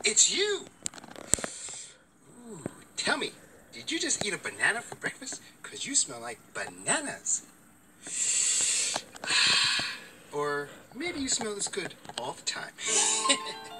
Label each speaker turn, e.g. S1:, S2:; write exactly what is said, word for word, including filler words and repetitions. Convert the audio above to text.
S1: it's you. Ooh, tell me, did you just eat a banana for breakfast? Because you smell like bananas. Or maybe you smell this good all the time.